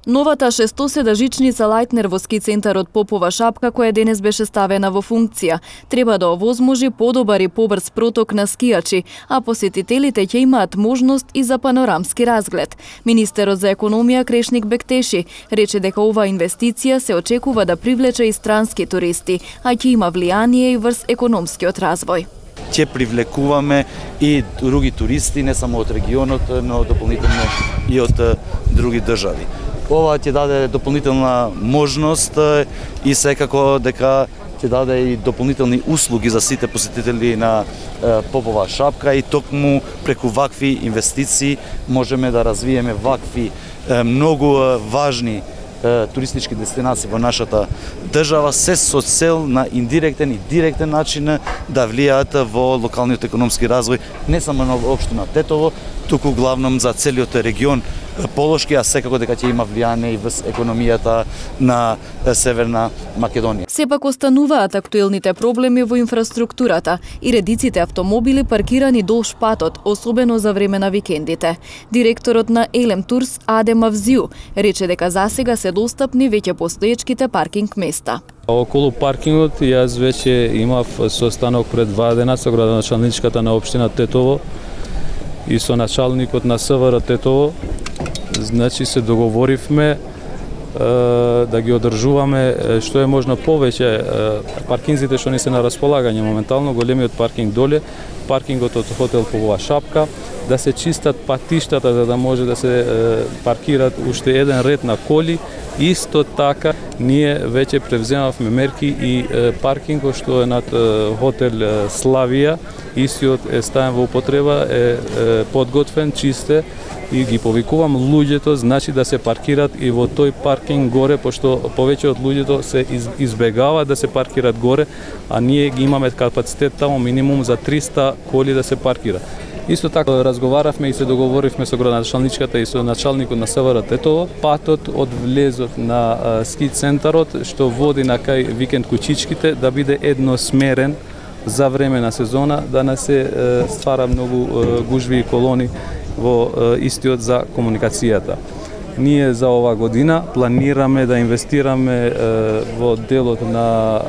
Новата шестоседа жичница Лајтнер во ски центарот Попова шапка, која денес беше ставена во функција, треба да овозможи подобар и побрз проток на скијачи, а посетителите ќе имаат можност и за панорамски разглед. Министерот за економија Крешник Бектеши рече дека оваа инвестиција се очекува да привлече и странски туристи, а ќе има влијание и врз економскиот развој. Ќе привлекуваме и други туристи, не само од регионот, но дополнително и од други држави. Ова ќе даде дополнителна можност и секако дека ќе даде и дополнителни услуги за сите посетители на Попова шапка и токму преку вакви инвестиции можеме да развиеме вакви многу важни туристички дестинации во нашата држава, се со цел на индиректен и директен начин да влијаат во локалниот економски развој, не само на општина Тетово, туку главном за целиот регион Полошки, а секако дека ќе има влијание и врз економијата на Северна Македонија. Сепак остануваат актуелните проблеми во инфраструктурата и редиците автомобили паркирани долж патот, особено за време на викендите. Директорот на Елем Турс Адем Авзиу рече дека засега се достапни веќе постоечките паркинг места. Околу паркингот јас веќе имав состанок пред 2 дена со градоначалничката на општина Тетово и со началникот на СВР Тетово. Значи се договоривме да ги одржуваме што е можно повеќе паркинзите што ни се на располагање моментално, големиот паркинг доле, паркингот од хотел Попова шапка, да се чистат патиштата за да може да се паркират уште еден ред на коли. Исто така ние веќе превземавме мерки и паркингот што е над хотел Славија, истиот е ставен во употреба, е подготвен, чисте и ги повикувам луѓето, значи да се паркират и во тој паркинг горе, пошто повеќе од луѓето се избегава да се паркират горе, а ние ги имаме капацитет таму минимум за 300 коли да се паркира. Исто така разговаравме и се договоривме со градоначалничката и со началникот на СВР Тетово, патот од влезот на ски центарот што води на кај викенд кучичките да биде едносмерен за време на сезона, да не се ствара многу гужви и колони во истиот за комуникацијата. Ние за ова година планираме да инвестираме во делот на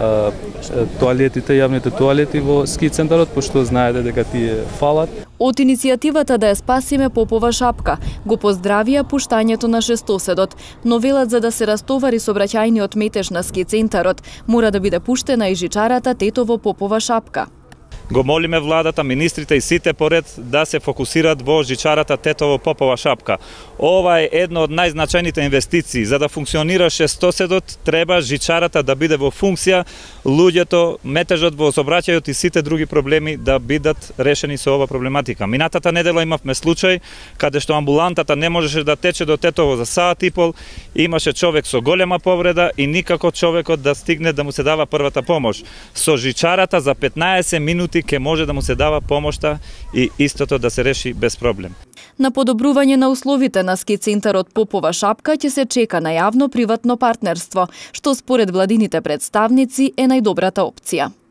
тоалетите, јавните тоалети во ски центарот, пошто знаете дека тие фалат. Од иницијативата да ја спасиме Попова шапка го поздравија пуштањето на шестоседот, но велат за да се растовари сообраќајниот метеж на ски центарот, мора да биде пуштена и жичарата Тетово Попова шапка. Го молиме владата, министрите и сите поред да се фокусираат во жичарата Тетово Попова шапка. Ова е едно од најзначајните инвестиции. За да функционира шестоседот, треба жичарата да биде во функција, луѓето, метежот во сообраќајот и сите други проблеми да бидат решени со ова проблематика. Минатата недела имавме случај каде што амбулантата не можеше да тече до Тетово за саат и пол, имаше човек со голема повреда и никако човекот да стигне да му се дава првата помош. Со жичарата за 15 минути ќе може да му се дава помошта и истото да се реши без проблем. На подобрување на условите на ски центарот Попова шапка ќе се чека на јавно-приватно партнерство, што според владините представници е најдобрата опција.